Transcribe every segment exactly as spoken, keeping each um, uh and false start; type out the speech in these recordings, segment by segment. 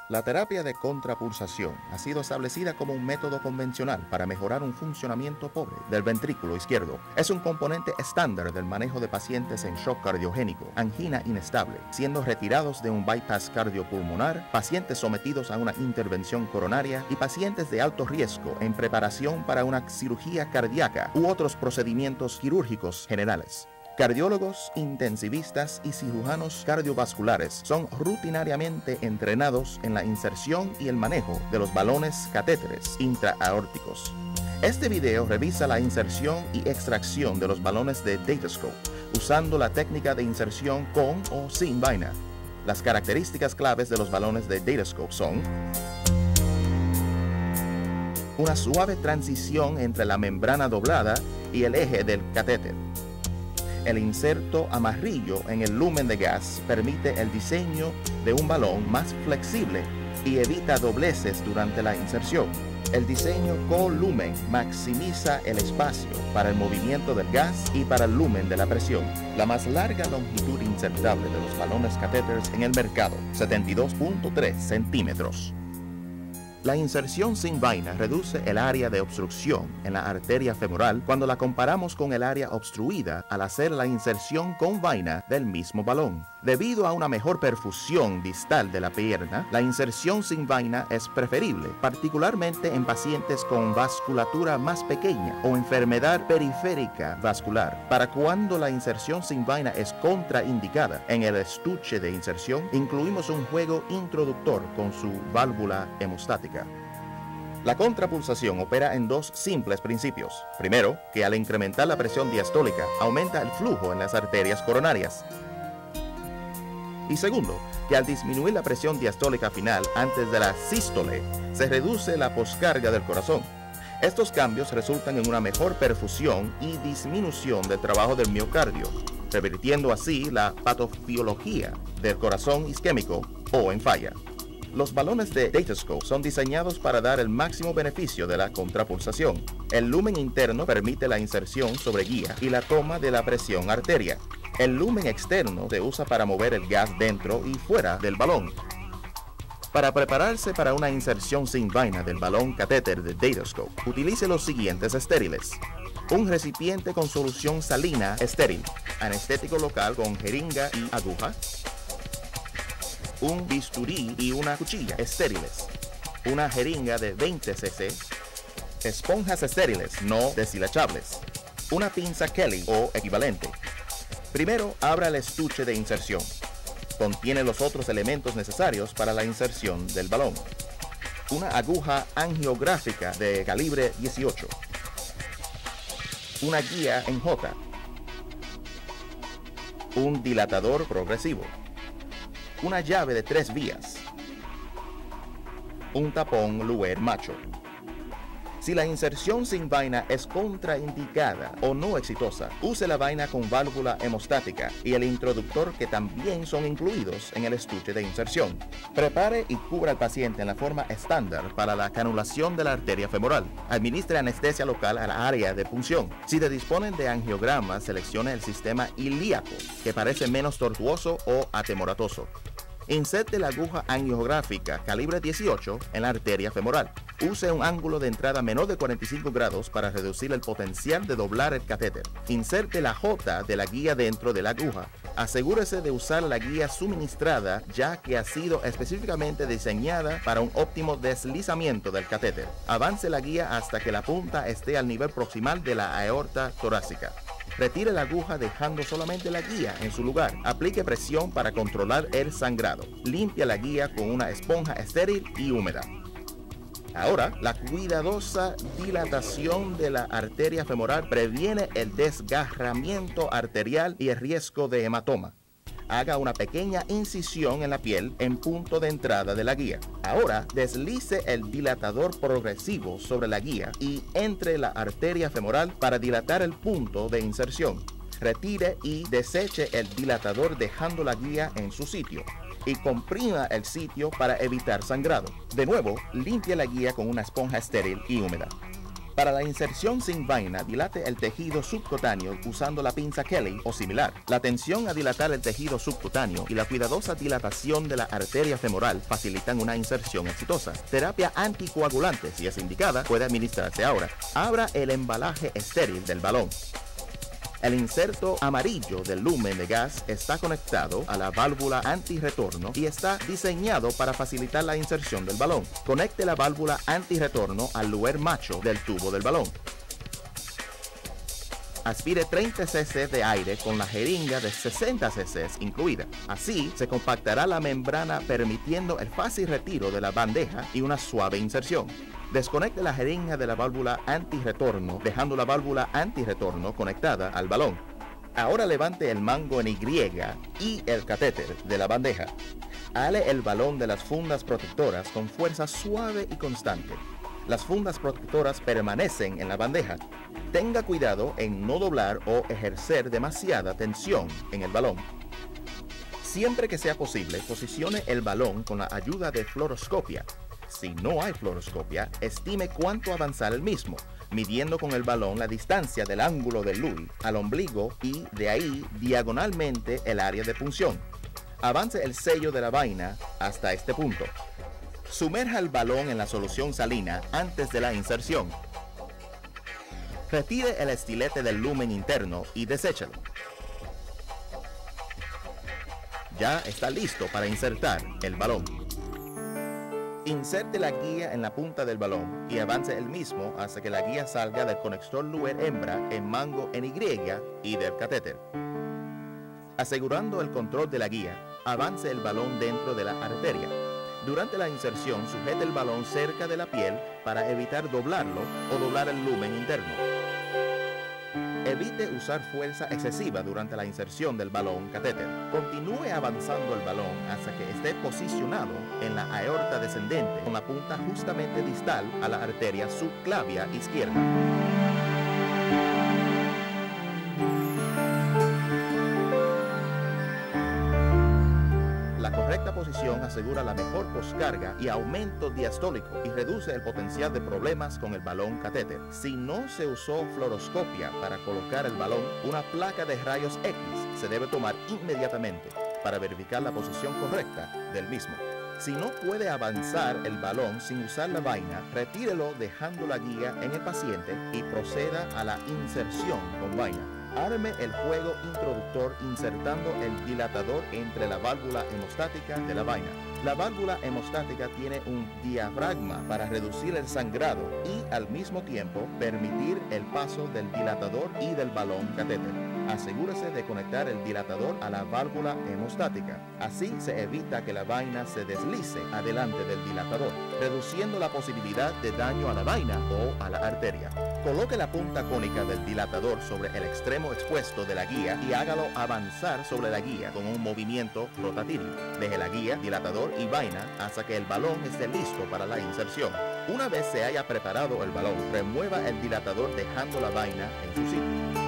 La terapia de contrapulsación ha sido establecida como un método convencional para mejorar un funcionamiento pobre del ventrículo izquierdo. Es un componente estándar del manejo de pacientes en shock cardiogénico, angina inestable, siendo retirados de un bypass cardiopulmonar, pacientes sometidos a una intervención coronaria y pacientes de alto riesgo en preparación para una cirugía cardíaca u otros procedimientos quirúrgicos generales. Cardiólogos, intensivistas y cirujanos cardiovasculares son rutinariamente entrenados en la inserción y el manejo de los balones catéteres intraaórticos. Este video revisa la inserción y extracción de los balones de Datascope usando la técnica de inserción con o sin vaina. Las características claves de los balones de Datascope son una suave transición entre la membrana doblada y el eje del catéter. El inserto amarrillo en el lumen de gas permite el diseño de un balón más flexible y evita dobleces durante la inserción. El diseño co-lumen maximiza el espacio para el movimiento del gas y para el lumen de la presión. La más larga longitud insertable de los balones catéteres en el mercado, setenta y dos punto tres centímetros. La inserción sin vaina reduce el área de obstrucción en la arteria femoral cuando la comparamos con el área obstruida al hacer la inserción con vaina del mismo balón. Debido a una mejor perfusión distal de la pierna, la inserción sin vaina es preferible, particularmente en pacientes con vasculatura más pequeña o enfermedad periférica vascular. Para cuando la inserción sin vaina es contraindicada, en el estuche de inserción incluimos un juego introductor con su válvula hemostática. La contrapulsación opera en dos simples principios. Primero, que al incrementar la presión diastólica, aumenta el flujo en las arterias coronarias. Y segundo, que al disminuir la presión diastólica final antes de la sístole, se reduce la poscarga del corazón. Estos cambios resultan en una mejor perfusión y disminución del trabajo del miocardio, revirtiendo así la patofisiología del corazón isquémico o en falla. Los balones de Datascope son diseñados para dar el máximo beneficio de la contrapulsación. El lumen interno permite la inserción sobre guía y la toma de la presión arteria. El lumen externo se usa para mover el gas dentro y fuera del balón. Para prepararse para una inserción sin vaina del balón catéter de Datascope, utilice los siguientes estériles. Un recipiente con solución salina estéril, anestético local con jeringa y aguja, un bisturí y una cuchilla estériles, una jeringa de veinte centilitros, esponjas estériles no deshilachables, una pinza Kelly o equivalente. Primero, abra el estuche de inserción. Contiene los otros elementos necesarios para la inserción del balón. Una aguja angiográfica de calibre dieciocho. Una guía en J. Un dilatador progresivo. Una llave de tres vías. Un tapón Luer macho. Si la inserción sin vaina es contraindicada o no exitosa, use la vaina con válvula hemostática y el introductor que también son incluidos en el estuche de inserción. Prepare y cubra al paciente en la forma estándar para la canulación de la arteria femoral. Administre anestesia local al área de punción. Si te disponen de angiograma, seleccione el sistema ilíaco, que parece menos tortuoso o atemoratoso. Inserte la aguja angiográfica calibre dieciocho en la arteria femoral. Use un ángulo de entrada menor de cuarenta y cinco grados para reducir el potencial de doblar el catéter. Inserte la J de la guía dentro de la aguja. Asegúrese de usar la guía suministrada, ya que ha sido específicamente diseñada para un óptimo deslizamiento del catéter. Avance la guía hasta que la punta esté al nivel proximal de la aorta torácica. Retire la aguja dejando solamente la guía en su lugar. Aplique presión para controlar el sangrado. Limpia la guía con una esponja estéril y húmeda. Ahora, la cuidadosa dilatación de la arteria femoral previene el desgarramiento arterial y el riesgo de hematoma. Haga una pequeña incisión en la piel en punto de entrada de la guía. Ahora, deslice el dilatador progresivo sobre la guía y entre la arteria femoral para dilatar el punto de inserción. Retire y deseche el dilatador dejando la guía en su sitio y comprima el sitio para evitar sangrado. De nuevo, limpie la guía con una esponja estéril y húmeda. Para la inserción sin vaina, dilate el tejido subcutáneo usando la pinza Kelly o similar. La atención a dilatar el tejido subcutáneo y la cuidadosa dilatación de la arteria femoral facilitan una inserción exitosa. Terapia anticoagulante, si es indicada, puede administrarse ahora. Abra el embalaje estéril del balón. El inserto amarillo del lumen de gas está conectado a la válvula antirretorno y está diseñado para facilitar la inserción del balón. Conecte la válvula antirretorno al lugar macho del tubo del balón. Aspire treinta centilitros de aire con la jeringa de sesenta centilitros incluida. Así se compactará la membrana permitiendo el fácil retiro de la bandeja y una suave inserción. Desconecte la jeringa de la válvula antirretorno, dejando la válvula antirretorno conectada al balón. Ahora levante el mango en Y y el catéter de la bandeja. Ale el balón de las fundas protectoras con fuerza suave y constante. Las fundas protectoras permanecen en la bandeja. Tenga cuidado en no doblar o ejercer demasiada tensión en el balón. Siempre que sea posible, posicione el balón con la ayuda de fluoroscopia. Si no hay fluoroscopia, estime cuánto avanzar el mismo, midiendo con el balón la distancia del ángulo del Louis al ombligo y de ahí diagonalmente el área de punción. Avance el sello de la vaina hasta este punto. Sumerja el balón en la solución salina antes de la inserción. Retire el estilete del lumen interno y deséchalo. Ya está listo para insertar el balón. Inserte la guía en la punta del balón y avance el mismo hasta que la guía salga del conector luer hembra en mango en Y y del catéter. Asegurando el control de la guía, avance el balón dentro de la arteria. Durante la inserción, sujete el balón cerca de la piel para evitar doblarlo o doblar el lumen interno. Evite usar fuerza excesiva durante la inserción del balón catéter. Continúe avanzando el balón hasta que esté posicionado en la aorta descendente con la punta justamente distal a la arteria subclavia izquierda. La correcta posición asegura la mejor poscarga y aumento diastólico y reduce el potencial de problemas con el balón catéter. Si no se usó fluoroscopia para colocar el balón, una placa de rayos X se debe tomar inmediatamente para verificar la posición correcta del mismo. Si no puede avanzar el balón sin usar la vaina, retírelo dejando la guía en el paciente y proceda a la inserción con vaina. Arme el juego introductor insertando el dilatador entre la válvula hemostática de la vaina. La válvula hemostática tiene un diafragma para reducir el sangrado y al mismo tiempo permitir el paso del dilatador y del balón catéter. Asegúrese de conectar el dilatador a la válvula hemostática. Así se evita que la vaina se deslice adelante del dilatador, reduciendo la posibilidad de daño a la vaina o a la arteria. Coloque la punta cónica del dilatador sobre el extremo expuesto de la guía y hágalo avanzar sobre la guía con un movimiento rotativo. Deje la guía, dilatador y vaina hasta que el balón esté listo para la inserción. Una vez se haya preparado el balón, remueva el dilatador dejando la vaina en su sitio.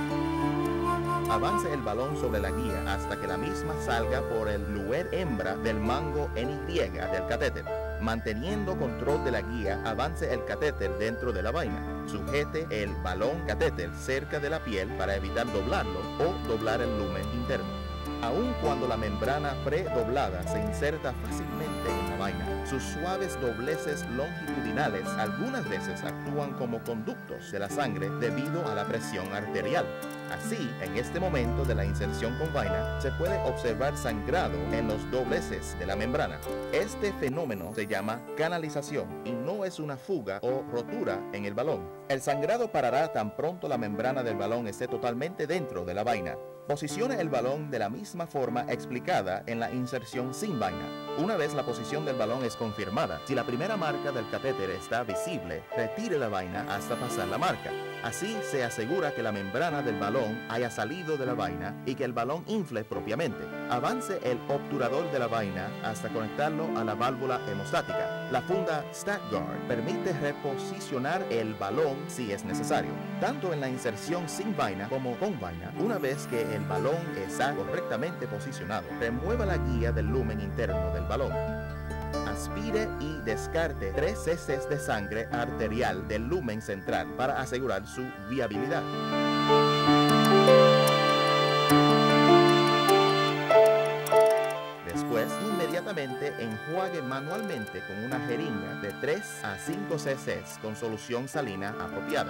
Avance el balón sobre la guía hasta que la misma salga por el luer hembra del mango en Y del catéter. Manteniendo control de la guía, avance el catéter dentro de la vaina. Sujete el balón catéter cerca de la piel para evitar doblarlo o doblar el lumen interno. Aun cuando la membrana predoblada se inserta fácilmente en la vaina, sus suaves dobleces longitudinales algunas veces actúan como conductos de la sangre debido a la presión arterial. Así, en este momento de la inserción con vaina, se puede observar sangrado en los dobleces de la membrana. Este fenómeno se llama canalización y no es una fuga o rotura en el balón. El sangrado parará tan pronto la membrana del balón esté totalmente dentro de la vaina. Posicione el balón de la misma forma explicada en la inserción sin vaina. Una vez la posición del balón es confirmada, si la primera marca del catéter está visible, retire la vaina hasta pasar la marca. Así se asegura que la membrana del balón haya salido de la vaina y que el balón infle propiamente. Avance el obturador de la vaina hasta conectarlo a la válvula hemostática. La funda StatGuard permite reposicionar el balón si es necesario, tanto en la inserción sin vaina como con vaina. Una vez que el balón está correctamente posicionado, remueva la guía del lumen interno del balón. aspire y descarte tres cc de sangre arterial del lumen central para asegurar su viabilidad. Después, inmediatamente enjuague manualmente con una jeringa de tres a cinco cc con solución salina apropiada.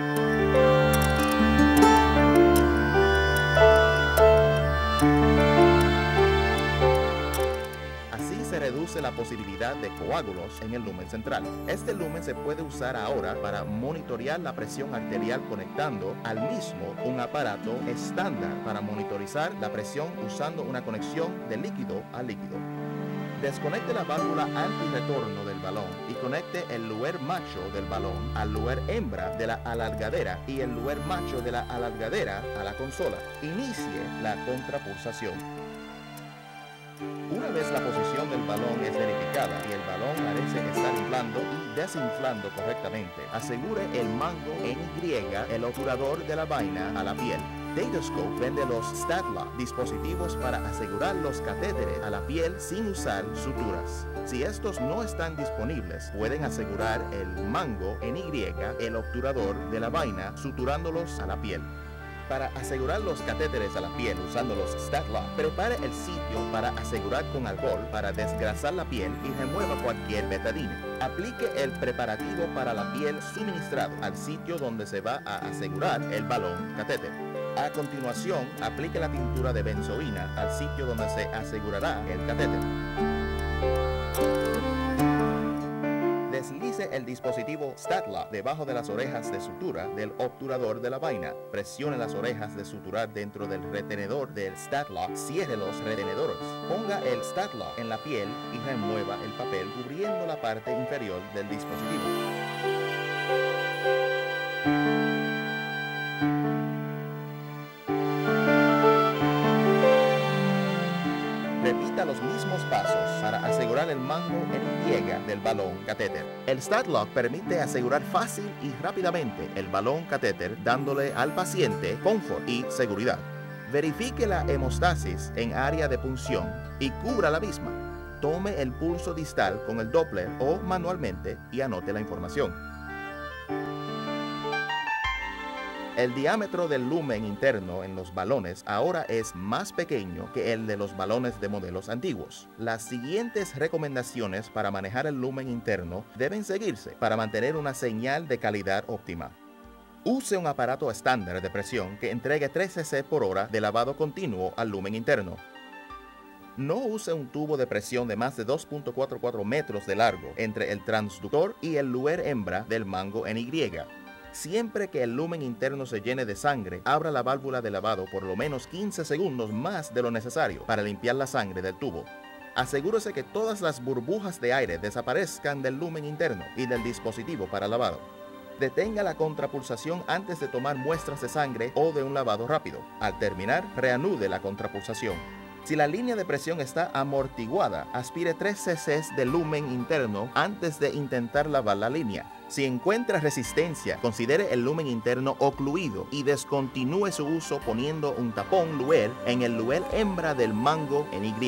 Se reduce la posibilidad de coágulos en el lumen central. Este lumen se puede usar ahora para monitorear la presión arterial conectando al mismo un aparato estándar para monitorizar la presión usando una conexión de líquido a líquido. Desconecte la válvula antirretorno del balón y conecte el lugar macho del balón al lugar hembra de la alargadera y el lugar macho de la alargadera a la consola. Inicie la contrapulsación. Una vez la posición del balón es verificada y el balón parece estar inflando y desinflando correctamente, asegure el mango en Y, el obturador de la vaina, a la piel. Datascope vende los StatLock, dispositivos para asegurar los catéteres a la piel sin usar suturas. Si estos no están disponibles, pueden asegurar el mango en Y, el obturador de la vaina, suturándolos a la piel. Para asegurar los catéteres a la piel usando los StatLock, prepare el sitio para asegurar con alcohol para desgrasar la piel y remueva cualquier betadine. Aplique el preparativo para la piel suministrado al sitio donde se va a asegurar el balón catéter. A continuación, aplique la tintura de benzoína al sitio donde se asegurará el catéter. Deslice el dispositivo StatLock debajo de las orejas de sutura del obturador de la vaina. Presione las orejas de suturar dentro del retenedor del StatLock. Cierre los retenedores. Ponga el StatLock en la piel y remueva el papel cubriendo la parte inferior del dispositivo. Repita los mismos pasos para asegurar el mango en Y del balón catéter. El StatLock permite asegurar fácil y rápidamente el balón catéter, dándole al paciente confort y seguridad. Verifique la hemostasis en área de punción y cubra la misma. Tome el pulso distal con el Doppler o manualmente y anote la información. El diámetro del lumen interno en los balones ahora es más pequeño que el de los balones de modelos antiguos. Las siguientes recomendaciones para manejar el lumen interno deben seguirse para mantener una señal de calidad óptima. Use un aparato estándar de presión que entregue tres cc por hora de lavado continuo al lumen interno. No use un tubo de presión de más de dos punto cuarenta y cuatro metros de largo entre el transductor y el lugar hembra del mango en Y. Siempre que el lumen interno se llene de sangre, abra la válvula de lavado por lo menos quince segundos más de lo necesario para limpiar la sangre del tubo. Asegúrese que todas las burbujas de aire desaparezcan del lumen interno y del dispositivo para lavado. Detenga la contrapulsación antes de tomar muestras de sangre o de un lavado rápido. Al terminar, reanude la contrapulsación. Si la línea de presión está amortiguada, aspire tres cc de lumen interno antes de intentar lavar la línea. Si encuentra resistencia, considere el lumen interno ocluido y descontinúe su uso poniendo un tapón luer en el lugar hembra del mango en Y.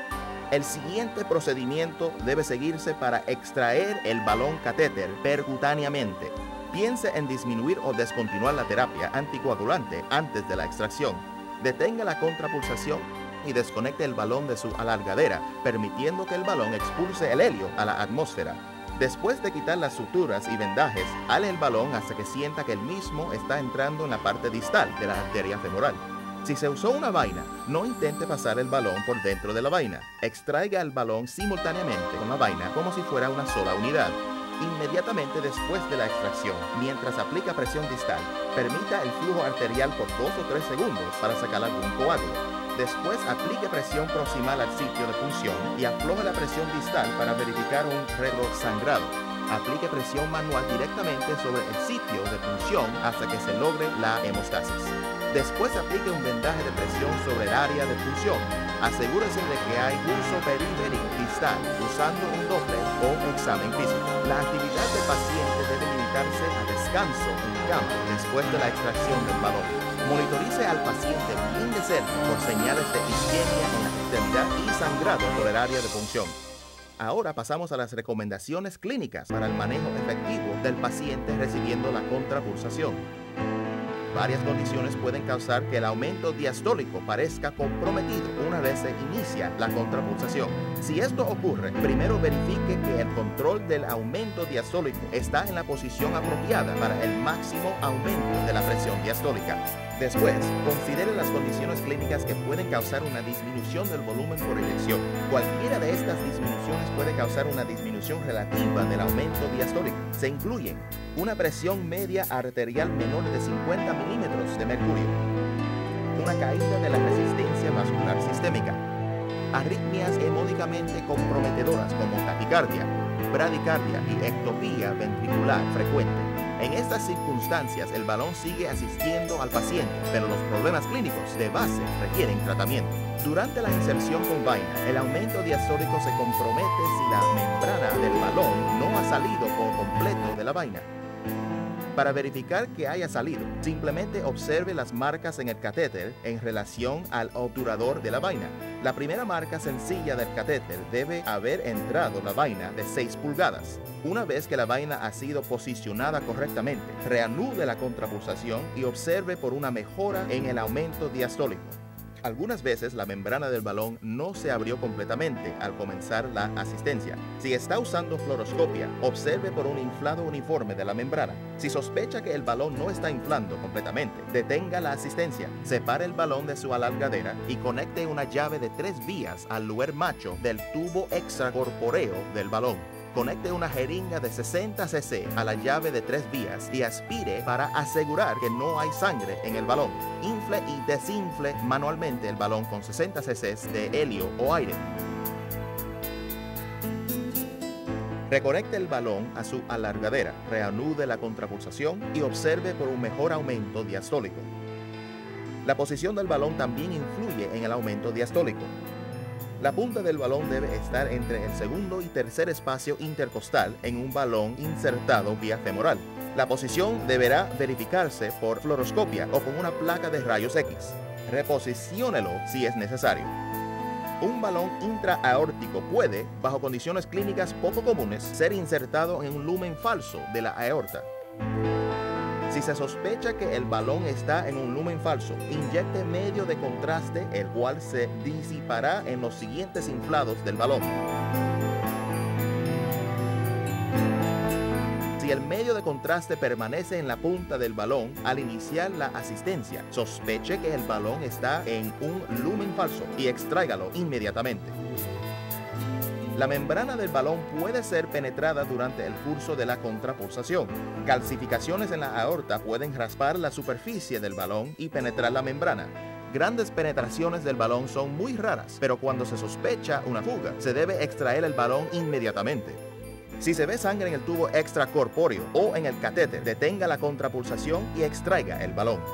El siguiente procedimiento debe seguirse para extraer el balón catéter percutáneamente. Piense en disminuir o descontinuar la terapia anticoagulante antes de la extracción. Detenga la contrapulsación y desconecte el balón de su alargadera, permitiendo que el balón expulse el helio a la atmósfera. Después de quitar las suturas y vendajes, ale el balón hasta que sienta que el mismo está entrando en la parte distal de la arteria femoral. Si se usó una vaina, no intente pasar el balón por dentro de la vaina. Extraiga el balón simultáneamente con la vaina como si fuera una sola unidad. Inmediatamente después de la extracción, mientras aplica presión distal, permita el flujo arterial por dos o tres segundos para sacar algún coágulo. Después aplique presión proximal al sitio de punción y afloje la presión distal para verificar un retrosangrado. Aplique presión manual directamente sobre el sitio de punción hasta que se logre la hemostasis. Después aplique un vendaje de presión sobre el área de punción. Asegúrese de que hay uso periférico distal usando un Doppler o examen físico. La actividad del paciente debe limitarse a descanso en cama después de la extracción del balón. Monitorice al paciente bien de cerca por señales de isquemia en la extremidad y sangrado por el área de punción. Ahora pasamos a las recomendaciones clínicas para el manejo efectivo del paciente recibiendo la contrapulsación. Varias condiciones pueden causar que el aumento diastólico parezca comprometido una vez se inicia la contrapulsación. Si esto ocurre, primero verifique que el control del aumento diastólico está en la posición apropiada para el máximo aumento de la presión diastólica. Después, considere las condiciones clínicas que pueden causar una disminución del volumen por inyección. Cualquiera de estas disminuciones puede causar una disminución relativa del aumento diastólico. Se incluyen una presión media arterial menor de cincuenta milímetros de mercurio, una caída de la resistencia vascular sistémica, arritmias hemodinamicamente comprometedoras como taquicardia, bradicardia y ectopía ventricular frecuente. En estas circunstancias, el balón sigue asistiendo al paciente, pero los problemas clínicos de base requieren tratamiento. Durante la inserción con vaina, el aumento diastólico se compromete si la membrana del balón no ha salido por completo de la vaina. Para verificar que haya salido, simplemente observe las marcas en el catéter en relación al obturador de la vaina. La primera marca sencilla del catéter debe haber entrado la vaina de seis pulgadas. Una vez que la vaina ha sido posicionada correctamente, reanude la contrapulsación y observe por una mejora en el aumento diastólico. Algunas veces la membrana del balón no se abrió completamente al comenzar la asistencia. Si está usando fluoroscopia, observe por un inflado uniforme de la membrana. Si sospecha que el balón no está inflando completamente, detenga la asistencia, separe el balón de su alargadera y conecte una llave de tres vías al lugar macho del tubo extracorpóreo del balón. Conecte una jeringa de sesenta centilitros a la llave de tres vías y aspire para asegurar que no hay sangre en el balón. Infle y desinfle manualmente el balón con sesenta centilitros de helio o aire. Reconecte el balón a su alargadera, reanude la contrapulsación y observe por un mejor aumento diastólico. La posición del balón también influye en el aumento diastólico. La punta del balón debe estar entre el segundo y tercer espacio intercostal en un balón insertado vía femoral. La posición deberá verificarse por fluoroscopia o con una placa de rayos X. Reposiciónelo si es necesario. Un balón intraaórtico puede, bajo condiciones clínicas poco comunes, ser insertado en un lumen falso de la aorta. Si se sospecha que el balón está en un lumen falso, inyecte medio de contraste, el cual se disipará en los siguientes inflados del balón. Si el medio de contraste permanece en la punta del balón al iniciar la asistencia, sospeche que el balón está en un lumen falso y extráigalo inmediatamente. La membrana del balón puede ser penetrada durante el curso de la contrapulsación. Calcificaciones en la aorta pueden raspar la superficie del balón y penetrar la membrana. Grandes penetraciones del balón son muy raras, pero cuando se sospecha una fuga, se debe extraer el balón inmediatamente. Si se ve sangre en el tubo extracorpóreo o en el catéter, detenga la contrapulsación y extraiga el balón.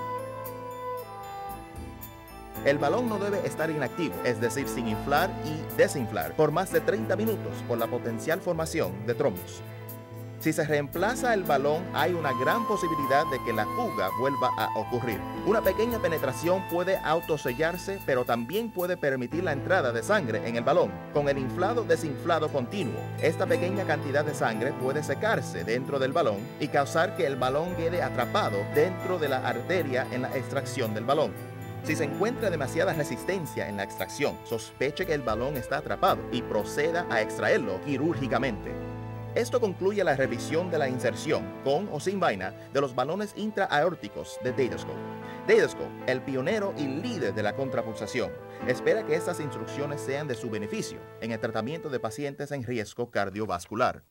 El balón no debe estar inactivo, es decir, sin inflar y desinflar, por más de treinta minutos por la potencial formación de trombos. Si se reemplaza el balón, hay una gran posibilidad de que la fuga vuelva a ocurrir. Una pequeña penetración puede autosellarse, pero también puede permitir la entrada de sangre en el balón. Con el inflado-desinflado continuo, esta pequeña cantidad de sangre puede secarse dentro del balón y causar que el balón quede atrapado dentro de la arteria en la extracción del balón. Si se encuentra demasiada resistencia en la extracción, sospeche que el balón está atrapado y proceda a extraerlo quirúrgicamente. Esto concluye la revisión de la inserción, con o sin vaina, de los balones intraaórticos de Datascope. Datascope, el pionero y líder de la contrapulsación, espera que estas instrucciones sean de su beneficio en el tratamiento de pacientes en riesgo cardiovascular.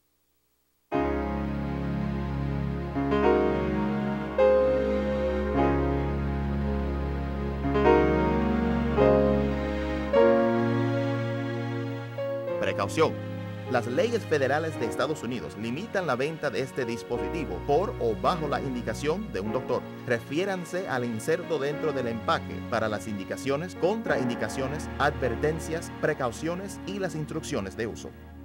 Precaución. Las leyes federales de Estados Unidos limitan la venta de este dispositivo por o bajo la indicación de un doctor. Refiéranse al inserto dentro del empaque para las indicaciones, contraindicaciones, advertencias, precauciones y las instrucciones de uso.